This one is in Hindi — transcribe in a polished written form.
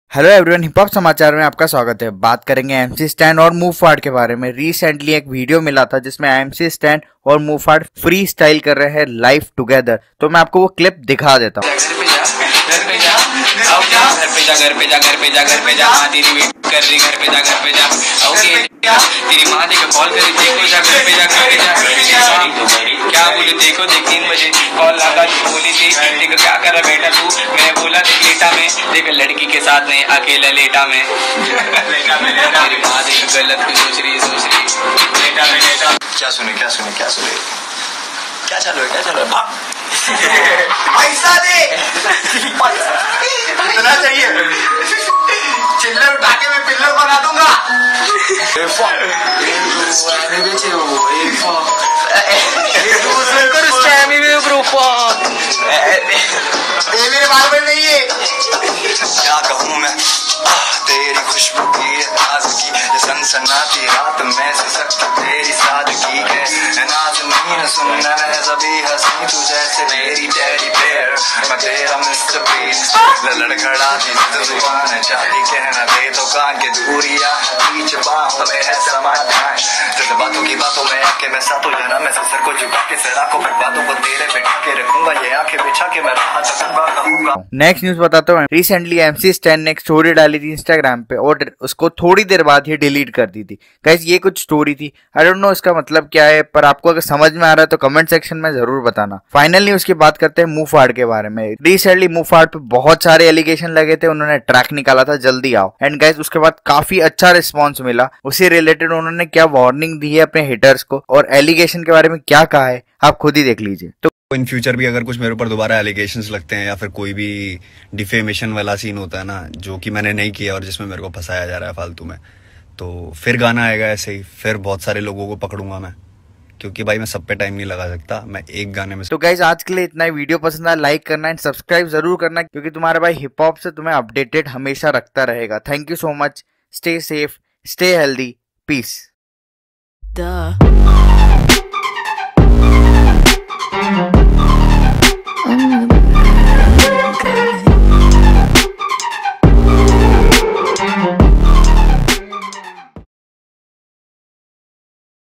हेलो एवरीवन, हिप हॉप समाचार में आपका स्वागत है। बात करेंगे एमसी स्टैन और मूव फाड़ के बारे में। रिसेंटली एक वीडियो मिला था जिसमें एमसी स्टैन और मूव फाड़ फ्री स्टाइल कर रहे हैं लाइव टुगेदर। तो मैं आपको वो क्लिप दिखा देता हूँ। घर पे जा माँ तेरी वेट कर रही, घर पे जा ओके तेरी माँ देखो कॉल करी, देखो जा घर पे जा क्या बोले, देखो देख 3 बजे कॉल लगा, बोली थी देखो क्या कर रहा बेटा तू, मैंने बोला देख लेटा में, देखो लड़की के साथ नहीं अकेला लेटा में मेरी माँ देखो गलत कुछ सोच रही लेटा में लेटा। क्या सुने क्या चालू है पैसा दे इतना चाहिए, चिल्लर उठा के मैं पिल्लर बना दूंगा। मेरे बाल में नहीं है। क्या कहूँ मैं तेरी खुशबू की ताजगी, सनसनाती रात में सशक्त तेरी सादगी है, नाज़नीन सुनना है सभी हंसी तू जैसे मेरी टेडी बेयर, मैं तेरा मिस्टर बीन लड़खड़ाती जुबान चाहती कहना दे तो कान के दूरियां बीच बाहों में है समाधान, जैसे बातों की बातों में आके मैं सातों जन्म में सर को झुका के सरा को फिर बातों को तेरे बैठा के रखूंगा, ये आंखें बिछा के मैं राह तकूंगा कहूंगा। नेक्स्ट न्यूज बताता हूँ। रिसेंटली एमसी स्टैन ने एक स्टोरी डाली थी इंस्टाग्राम पे और उसको थोड़ी देर बाद ही डिलीट कर दी थी। गाइस ये कुछ स्टोरी थी, आई डोंट नो इसका मतलब क्या है, पर आपको अगर समझ में आ रहा है तो कमेंट सेक्शन में जरूर बताना। फाइनली उसकी बात करते हैं मूव फाड़ के बारे में। रिसेंटली मूव फाड़ पे बहुत सारे एलिगेशन लगे थे, उन्होंने ट्रैक निकाला था जल्दी आओ, एंड गाइस उसके बाद काफी अच्छा रिस्पॉन्स मिला। उसी रिलेटेड उन्होंने क्या वार्निंग दी है अपने हिटर्स को और एलिगेशन के बारे में क्या कहा है आप खुद ही देख लीजिए। तो इन फ्यूचर भी अगर कुछ मेरे ऊपर दोबारा एलिगेशंस लगते हैं या फिर कोई भी डिफेमेशन वाला सीन होता है ना, जो कि मैंने नहीं किया और जिसमें मेरे को फंसाया जा रहा है फालतू में, तो फिर गाना आएगा ऐसे ही, फिर बहुत सारे लोगों को पकड़ूंगा मैं, क्योंकि भाई मैं सब पे टाइम नहीं लगा सकता, मैं एक गाने में। तो गाइज आज के लिए इतना ही। वीडियो पसंद आया लाइक करना एंड सब्सक्राइब जरूर करना, क्योंकि तुम्हारा भाई हिप हॉप से तुम्हें अपडेटेड हमेशा रखता रहेगा। Thank you so much. Stay safe, stay healthy, piece.